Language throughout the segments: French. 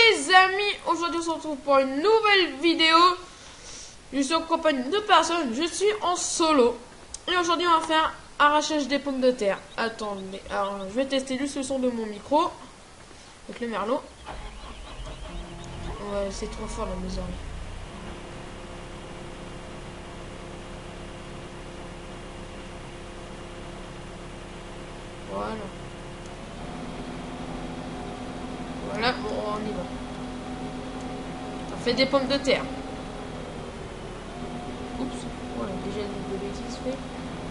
les amis, aujourd'hui on se retrouve pour une nouvelle vidéo. Je suis en compagnie de personnes, je suis en solo. Et aujourd'hui on va faire arrachage des pommes de terre. Attendez, alors je vais tester juste le son de mon micro. Avec le merlot. Ouais, c'est trop fort la maison. Voilà. Voilà, bon, on y va. On fait des pommes de terre. Oups, voilà, déjà de bêtises fait.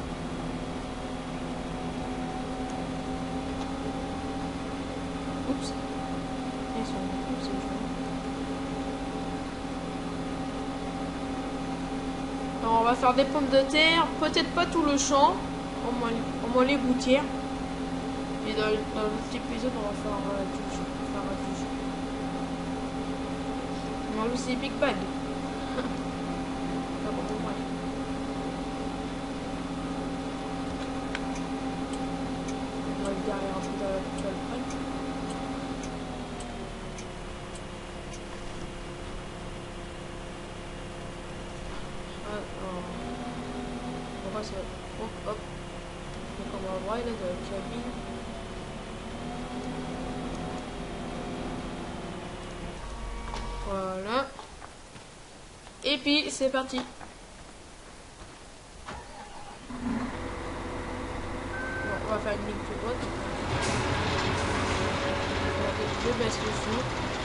Oups. Ils sont beaucoup, ces gens. Alors, on va faire des pommes de terre, peut-être pas tout le champ, au moins les gouttières. Et dans l'autre épisode, on va faire tout le champ. On va aussi Big Bag. On va le derrière un peu dans la poêle prête. On va se... Hop, hop. Donc on va voir, il est dans la cabine. Voilà. Et puis, c'est parti. Bon, on va faire une ligne plus droite. Je baisse le son.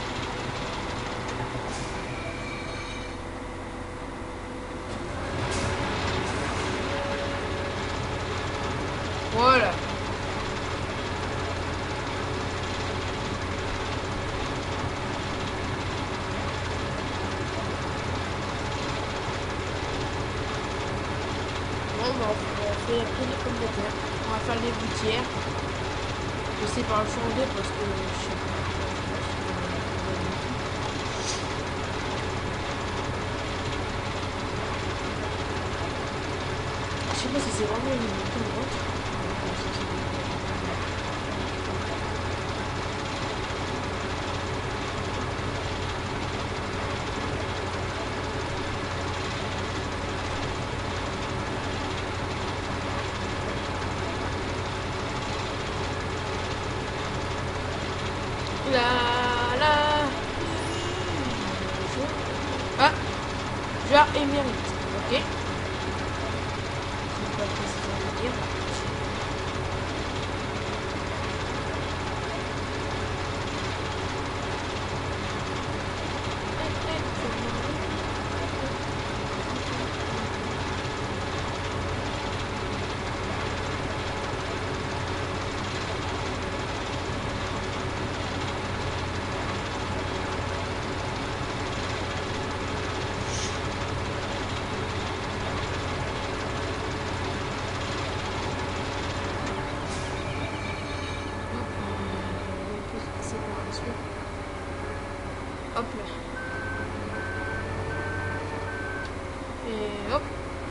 Voilà. Bon, bah, on fait après les pommes de terre. On va faire les gouttières. Je sais pas le changer parce que je sais pas. Je sais pas si c'est vraiment une ligne droite. Ah, genre émérite, ok. C'est pas ce que ça veut dire. Hop là. Et hop.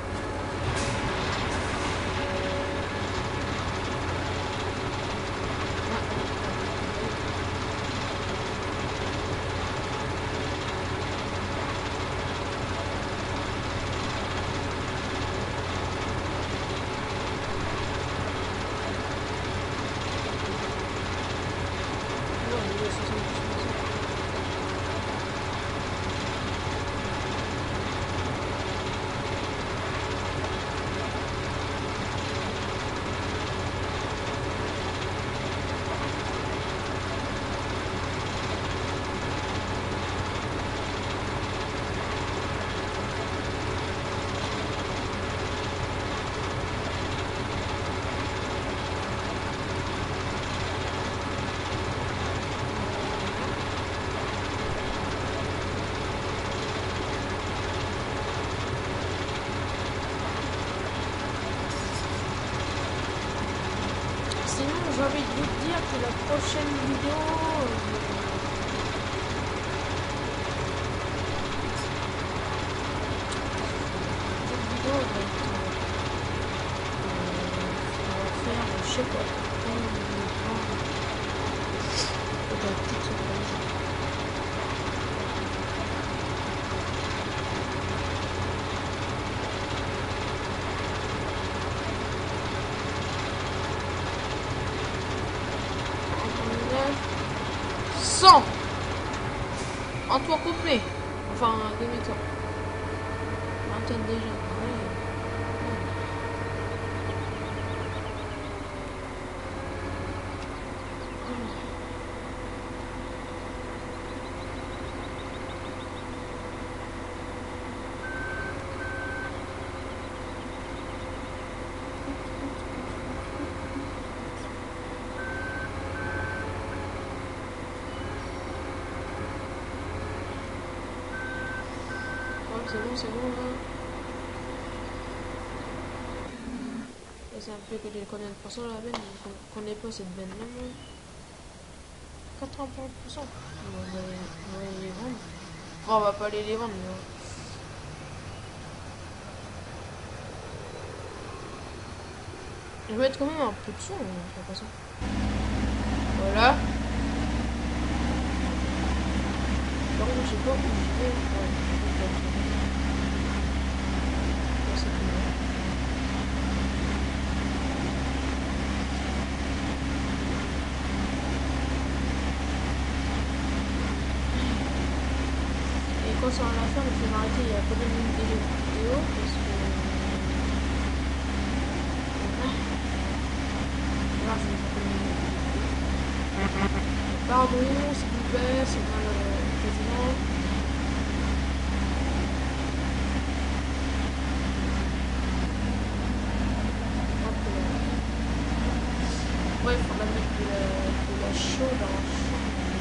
J'ai envie de vous dire que la prochaine vidéo va faire, je sais pas. 100 en tour complet. Enfin, demi-tour. 24 déjà. Ouais. C'est bon là. C'est un peu que j'ai combien de pourcents la benne, je ne connais pas cette benne là. 80%. On va les vendre. Enfin, on va pas aller les vendre. Mais... je vais être quand même un peu de son, j'ai l'impression. Voilà. Par contre, je sais pas où je vais. Quand ça va la faire, je vais m'arrêter. Il y a pas de vidéo parce que là, je vais faire une pardon, s'il vous plaît, c'est mal quasiment. Ouais, il faudra mettre de la chaux dans la chambre.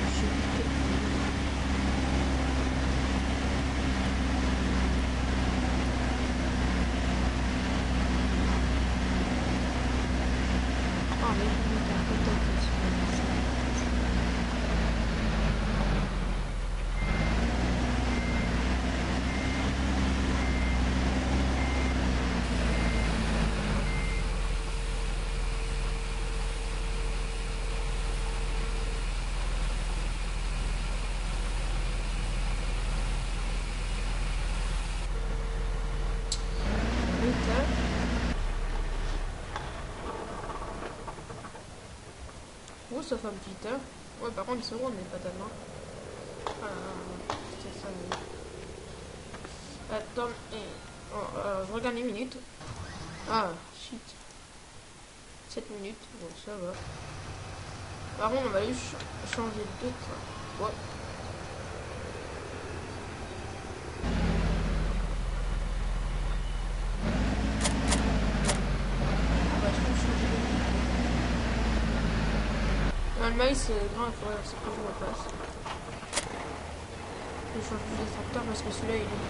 Oh, ça fait un petit heure. Ouais, par contre, ils sont gros, mais pas tellement. C'est ça, oui. Attends, je regarde les minutes. Ah, shit. 7 minutes, bon, ça va. Par contre, on va juste changer de train. Ouais. Le maïs, grand, il faudrait que je me passe. Je change plus de tracteur parce que celui-là, il est...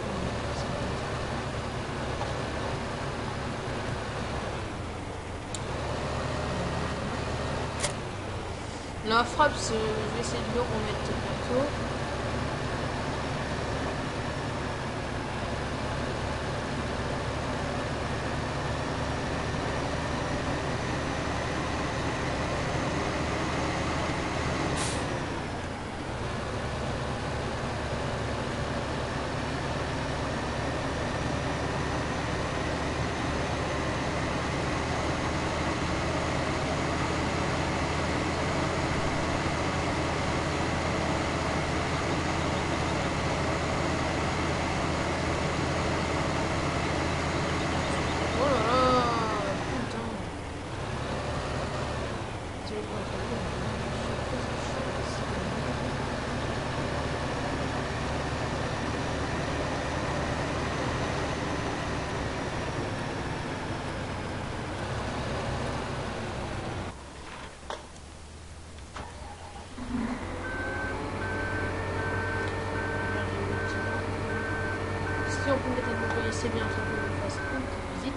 La frappe, je vais essayer de le remettre bientôt. Si on peut mettre un employé, c'est bien, ça peut nous fasse une petite visite.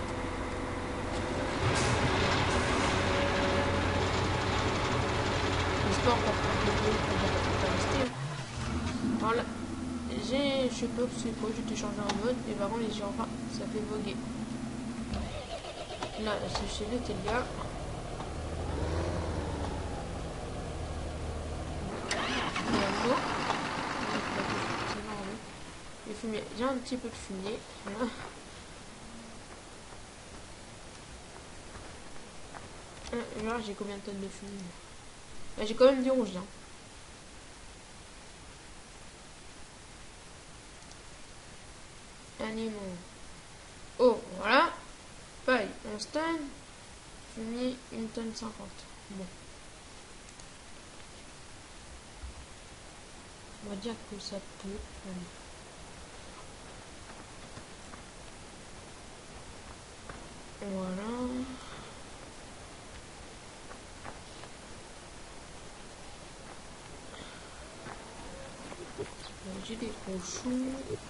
J'espère qu'on va pas rester. Voilà. Je sais pas c'est quoi, j'ai téléchargé un mode et par contre les gens ça fait voguer. Là, c'est chez le Telia. Le fumier, il y a un petit peu de fumier. Là, j'ai combien de tonnes de fumier? J'ai quand même du rouge là. animaux. Oh, voilà. Paille, 11 tonnes. Fumier, 1 tonne 50. Bon. On va dire que ça peut. Voilà. J'ai des cochons.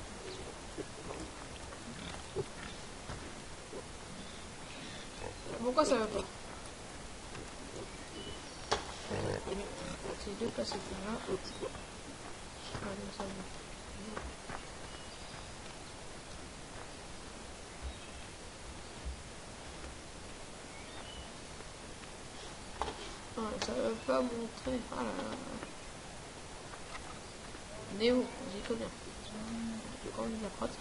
Pourquoi ça va pas? C'est deux passer par là. Allez, ça va. Ah, ça va pas montrer. Ah là là. Néo, j'y connais. J'ai quand même de la crotte.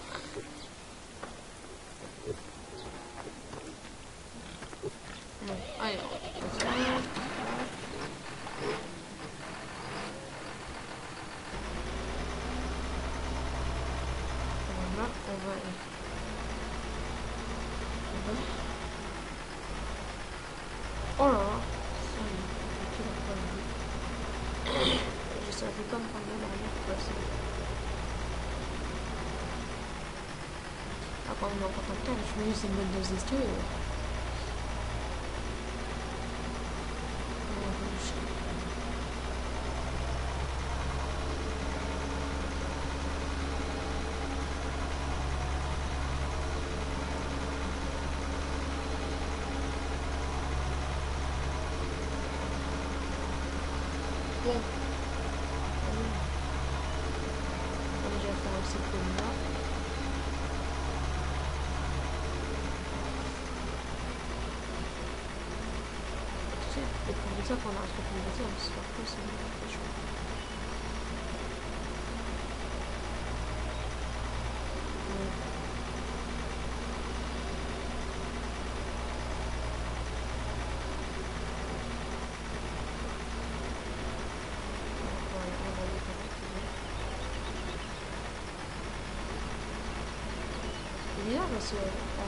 Bon, allez, on va faire ça. Voilà, on va aller. Oh là là, ça y est, je savais pas me prendre l'arrière pour passer. Ah, quand on est en contact, je me dis c'est une bonne dose d'estiu. Bon, on va déjà faire aussi comme là. Tu sais, et pour ça qu'on a un truc de ça, c'est parfois c'est pas chaud. C'est bizarre parce que...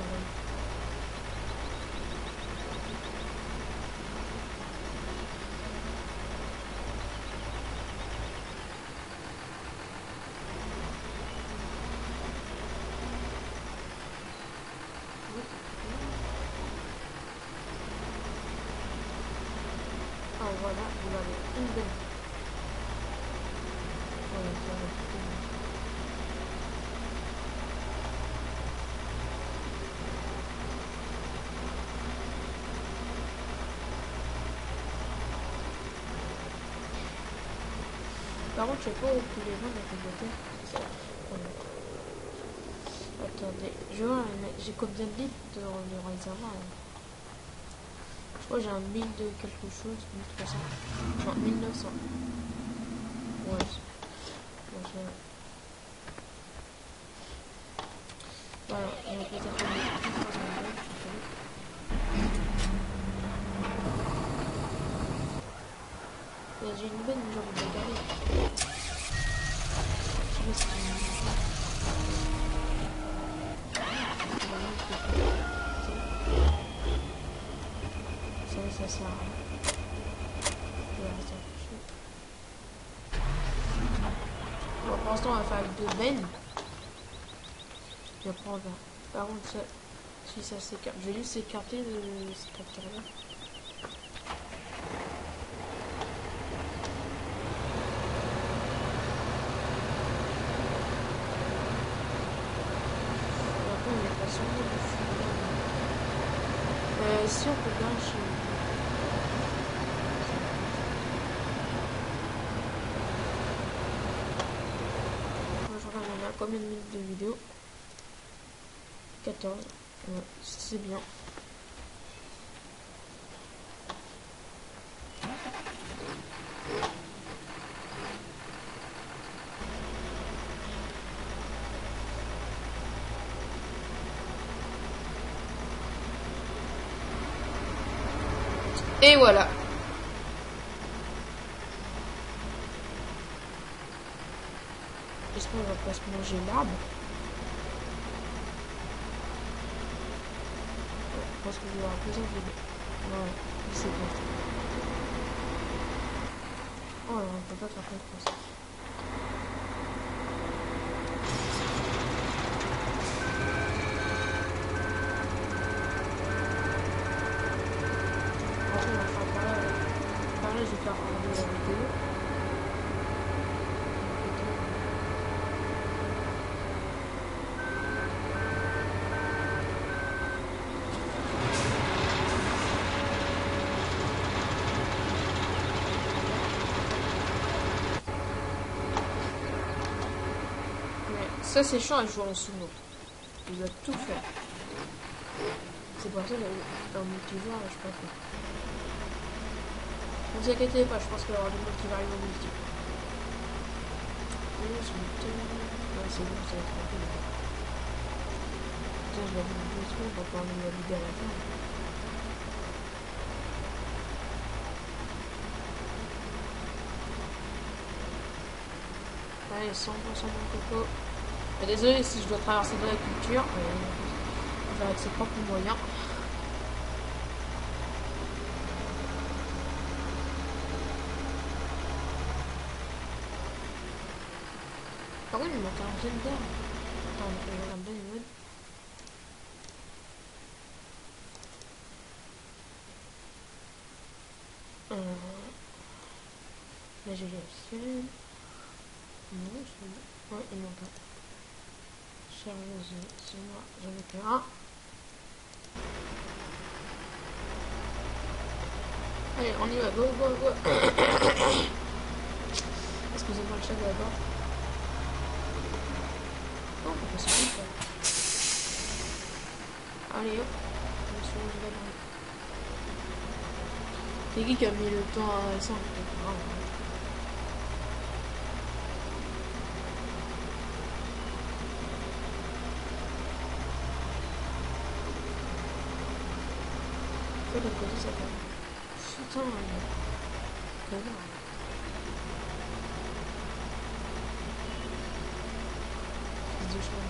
Ah voilà, vous avez une belle. Voilà, ça va être cool. Par contre, je sais pas où tous les gens de la bibliothèque. Attendez, je vois, j'ai combien de litres de réservoir là? Je crois que j'ai un 1000 de quelque chose, 1300. Non, 1900. Ouais. Voilà, on va peut-être mettre 1300 balles. J'ai une bonne jambe de galer. Je sais pas si ça sert à rien. Je vais rester accroché. Bon, pour l'instant, on va faire avec 2 bennes. Et après, on va. Par contre, ça, si ça s'écarte, je vais juste s'écarter de ce capteur-là. Après, on est pas sûr de fumer. Si on peut bien chez. On a combien de minutes de vidéo? 14. Ouais, c'est bien. Et voilà. J'espère qu'on va pas se manger l'arbre. pense que je vais avoir plusieurs vidéos. Ouais, c'est bon. Oh là, on peut pas faire comme ça. Après, on va faire par là, je vais faire de la vidéo. Ça c'est chiant à jouer en solo. Il doit tout faire. C'est pour ça que dans multijoueur, je pense que. Ne vous inquiétez pas, je pense qu'il y aura du monde qui va arriver au multi. Ouais, c'est bon, ça va être rapide. Putain, je vais avoir une seconde pour pouvoir me la vidéo à la fin. Allez, 100% mon coco. Désolé si je dois traverser de la culture, on va avec ses propres moyens. Par contre, il manque un jeune d'air. Attends, on va regarder le mode. Là, j'ai le ciel. Non, c'est bon. Ouais, il manque un. C'est moi, j'en ai fait un. Allez, on y va, go, go, go. Excusez-moi le chat d'abord. Oh, on peut passer vite là. Allez hop. C'est qui a mis le temps à 5? De l'autre côté ça fait. Putain, connard. Fils de chemin.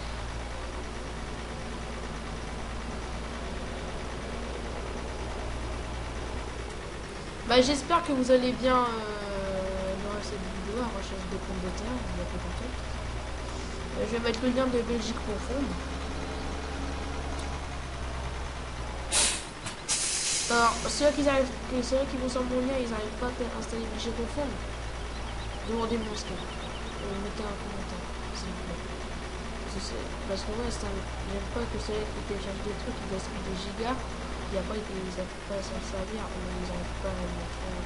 Bah j'espère que vous allez bien dans cette vidéo à recherche de pommes de terre, vous êtes content. Je vais mettre le lien de Belgique profonde. Alors, ceux qui vont sur mon lien, ils n'arrivent pas à installer Belgique profonde. Demandez-moi ce qu'il y a. Mettez un commentaire, s'il vous plaît. Parce que moi, j'aime pas que ceux qui téléchargent des trucs, ils gaspillent des gigas. Et après, ils n'arrivent pas à s'en servir, ou ils n'arrivent pas à le mettre.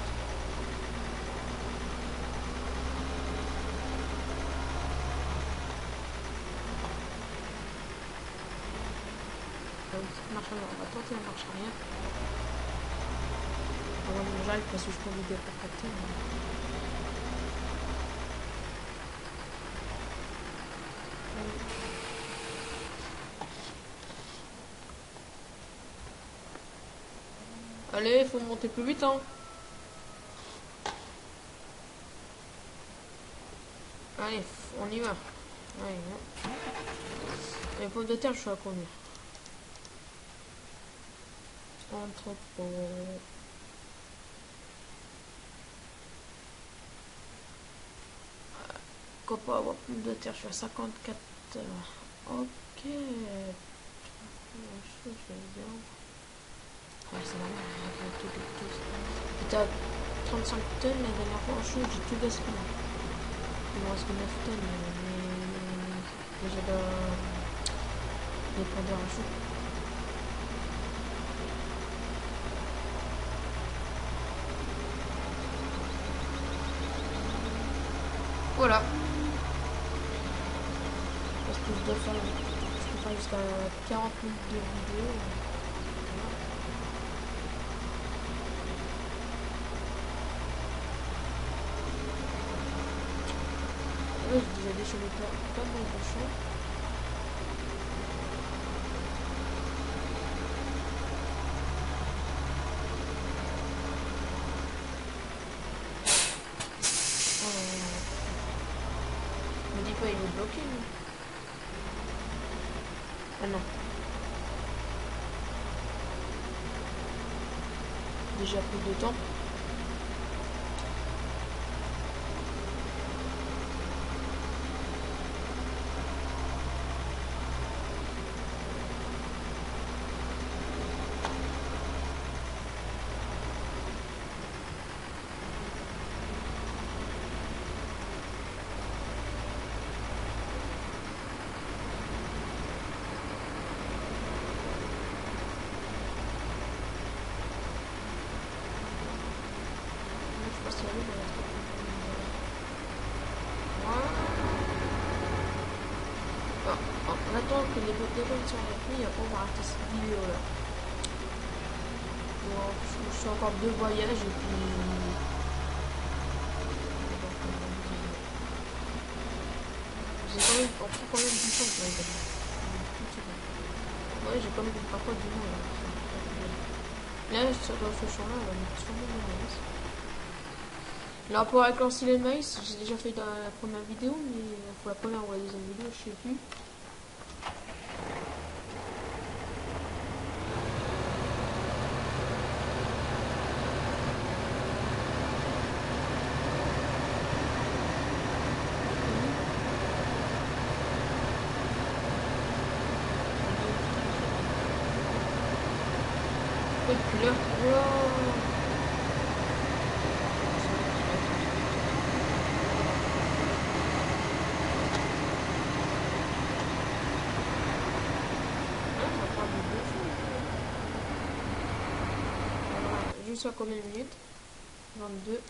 Marche arrière, on va tenter la marche arrière. Avant que j'arrive parce que je peux vider pour capter. Allez, faut monter plus vite, hein. Allez, on y va. Allez, hein. Les pommes de terre, je suis à combien? Entrepôt. Copa, pommes de terre, je suis à 54. Ok. Ouais, c'est normal, j'étais à 35 tonnes la dernière fois en chou, j'ai tout gaspillé. Il me reste que 9 tonnes, mais déjà des pendeurs à chou. Voilà. Parce que je dois faire jusqu'à 40 minutes de vidéo. Là, j'ai déjà déchiré pas mal de champs. Me dis pas il est bloqué lui. Ah non. déjà plus de temps. On attend que les décomptes soient remplis et après on va arrêter cette vidéo là. Bon, je suis encore 2 voyages et puis... J'ai quand même, on prend quand même du temps pour les gars. Ouais, j'ai quand même parfois du mal. Là, dans ce champ-là, on va mettre sûrement le maïs. Là, pour éclaircir les maïs, j'ai déjà fait dans la première vidéo, mais pour la première ou la deuxième vidéo, je sais plus. Et puis là, voilà. Juste à combien de minutes? 22.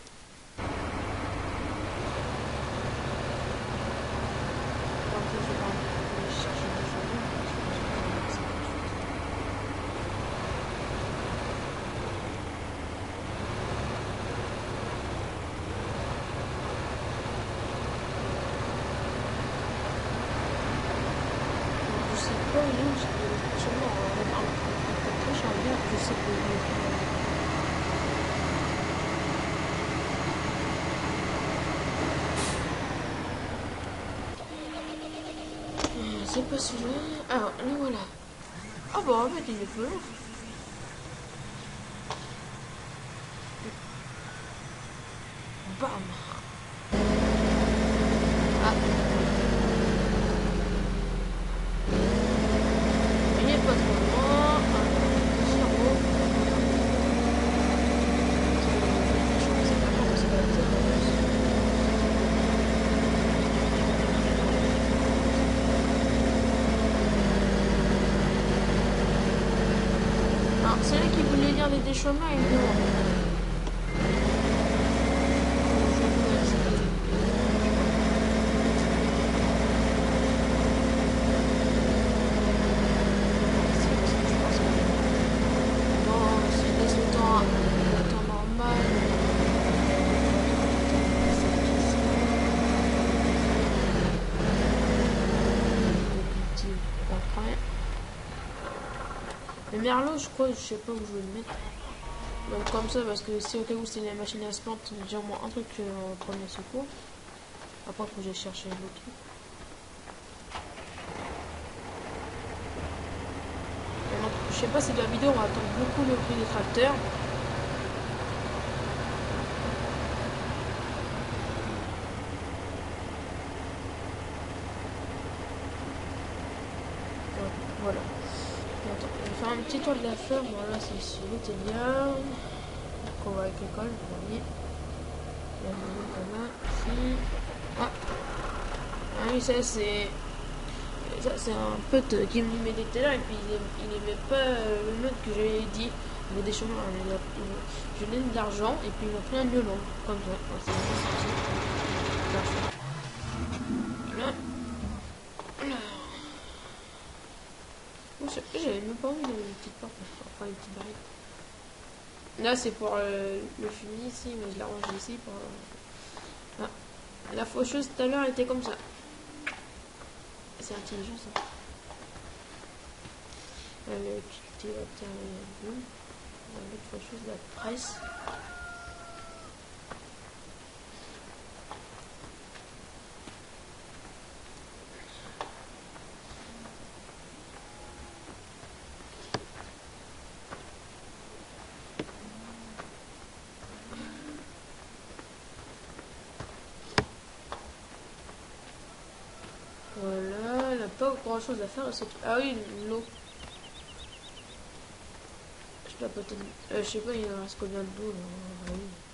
C'est pas celui-là. Alors, le voilà. Ah bon, en fait, il est plus long. Bam. Ah. Il est pas trop loin. C'est là qui voulait dire des chemins et non. Le merlot, je crois, je sais pas où je vais le mettre. Donc comme ça, parce que si au cas où c'est la machine à se plante, j'ai au moins un truc en premier secours. Après, il faut que j'aille chercher l'autre truc. Je sais pas si de la vidéo, on va attendre beaucoup le prix des tracteurs. Donc, voilà. Attends, je vais faire un petit tour de la ferme. Voilà, c'est ici, l'hôtelière. Donc on va avec l'école, vous voyez. Il y a le ici. Ah. Ah oui, ça c'est un pote qui me met des télés et puis il aimait pas le mode que j'avais dit. Il veut des chemins, je lui donne de l'argent et puis il m'a pris un violon. Comme ça. Voilà. J'avais même pas envie de une petite porte, enfin une petite barrière. Là c'est pour le fumier ici, mais je l'arrange ici pour... Ah. La faucheuse tout à l'heure était comme ça. C'est intelligent ça. Le cultivateur bleu. L'autre faucheuse, la presse. pas grand chose à faire. Ah oui, l'eau. Je dois peut-être. Je sais pas, il en reste combien d'eau là.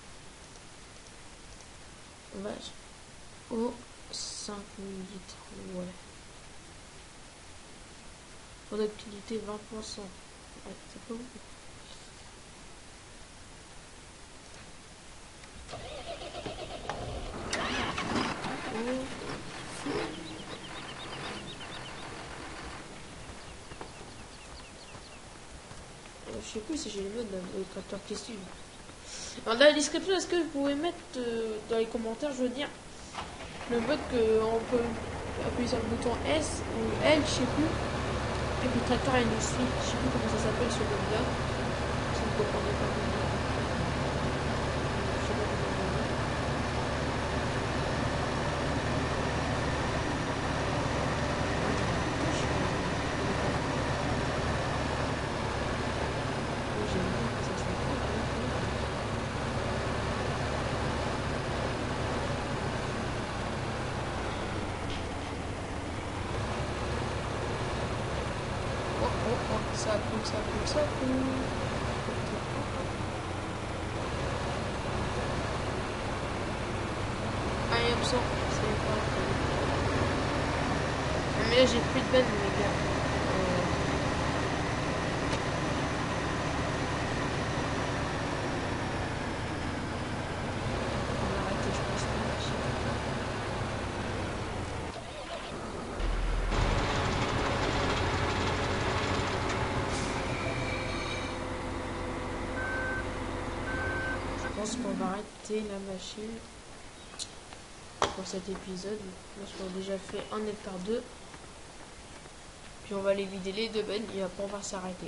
Vache. Oh, 5000 litres. Ouais. Productivité 20%. Ouais, c'est pas beaucoup. Je sais plus si j'ai le mode de tracteur qui suit. Dans la description, est-ce que vous pouvez mettre dans les commentaires, je veux dire, le mode qu'on peut appuyer sur le bouton S ou L, je sais plus. Et puis le tracteur il nous suit. Je sais plus comment ça s'appelle ce mode-là. Si vous comprenez pas. Je sais pas comment on dit. Ça coule. Allez, absent, c'est pas. Mais là, j'ai plus de benne, les gars. On va arrêter, je pense. Je pense qu'on va arrêter la machine pour cet épisode. Parce qu'on a déjà fait 1 hectare 2. Puis on va aller vider les 2 bennes et après on va s'arrêter.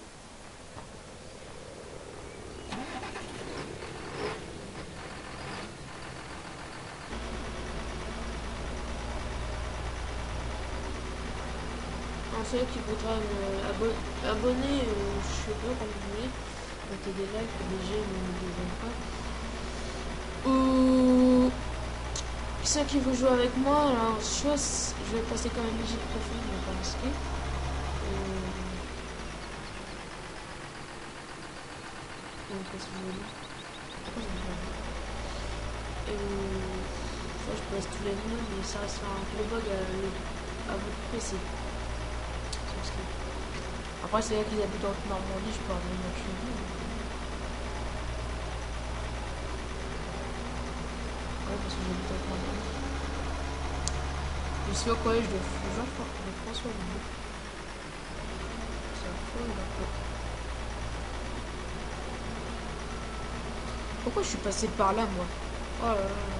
Celui qui voudra abonner, je sais pas comme vous voulez, mettez des likes, des j'aime ou des j'aime pas. Ou ceux qui veulent jouer avec moi, alors chose, je vais passer quand même musique préférée, je vais pas risquer. Qu'est-ce que vous voulez? Pourquoi je je passe tous les noms, mais ça restera un gros bug à votre PC. Après, c'est là qu'ils habitent en Normandie, je peux revenir chez vous. Ouais, parce que j'habite en Normandie. Je suis au collège de François Villot. C'est un faux, il a pas. Pourquoi je suis passé par là, moi? Oh là là là.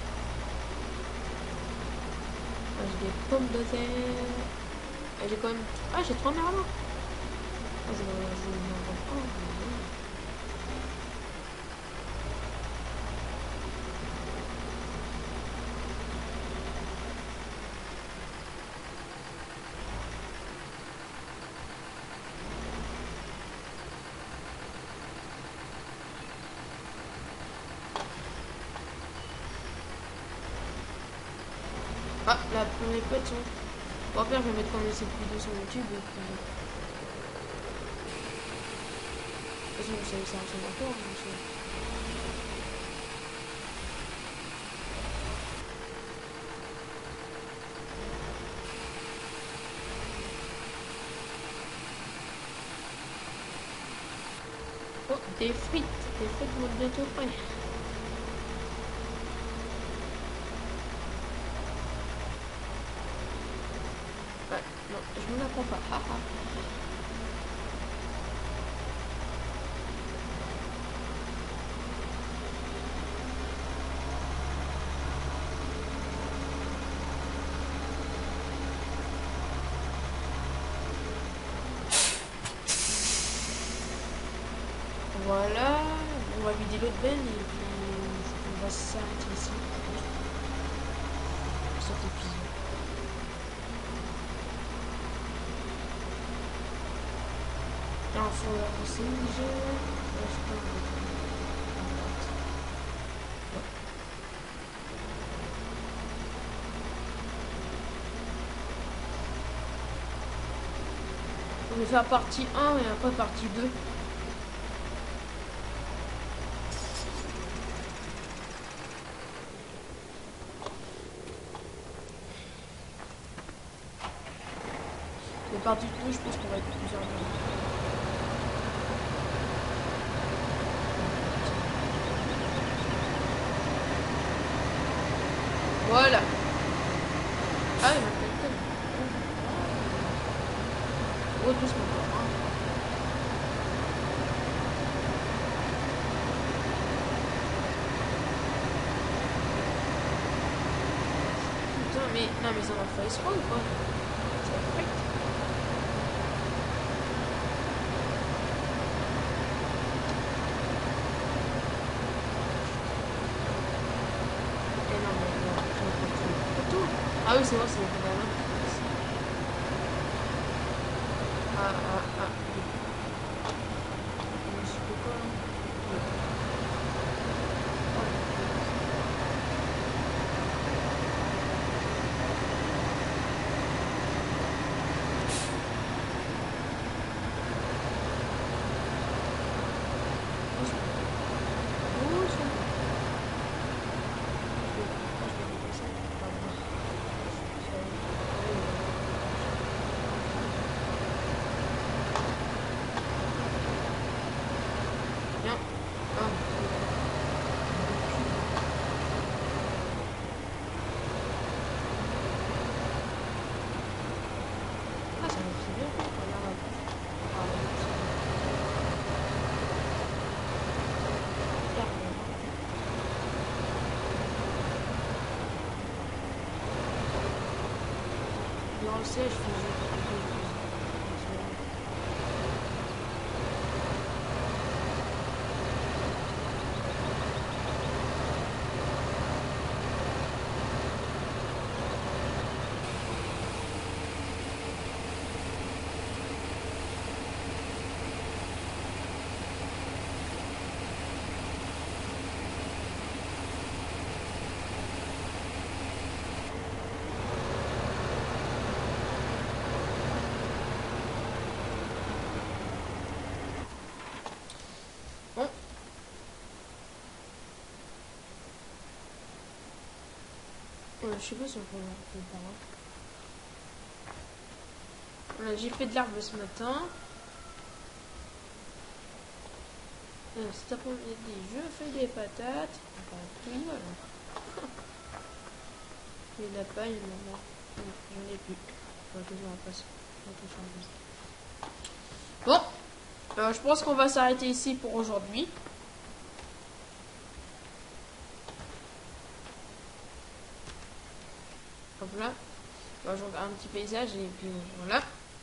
J'ai des pommes de terre. Et j'ai quand même. Ah, j'ai 3 merlons. Ah, je vais en vendre un. Ah, là, les potes sont. Bon, après, je vais mettre quand même cette vidéo sur YouTube. Et puis... de toute façon, vous savez que ça ressemble encore. Oh, des frites. Des frites vont être bientôt prêts. Non, je ne la prends pas. Voilà, on va vider l'autre benne et puis on va s'arrêter ici pour cet épisode. Alors, faut avancer déjà. Je vais faire partie 1 et après partie 2. Les parties 2, je pense qu'on va être plusieurs temps. Voilà. Ah, il m'a fait le thème. Oh, doucement. Putain, mais non, mais ça m'a fait espoir ou pas? C'est correct. Et non, mais non, je tout. Ah oui, c'est vrai, c'est le banana. Ah. Je sais pas quoi là. Dans le siège, je faisais bon. Je sais pas si on peut voir. Voilà, j'ai fait de l'herbe ce matin. Cet après-midi, je fais des patates. Enfin, oui, voilà. Et la paille, maintenant. J'en ai plus. Enfin, je vais en passer. Bon, je pense qu'on va s'arrêter ici pour aujourd'hui. Hop là. Je regarde un petit paysage et puis voilà.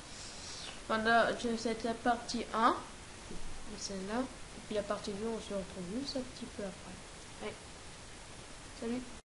C'est la partie 1. Celle-là. Et puis la partie 2, on se retrouve juste un petit peu après. Allez. Salut.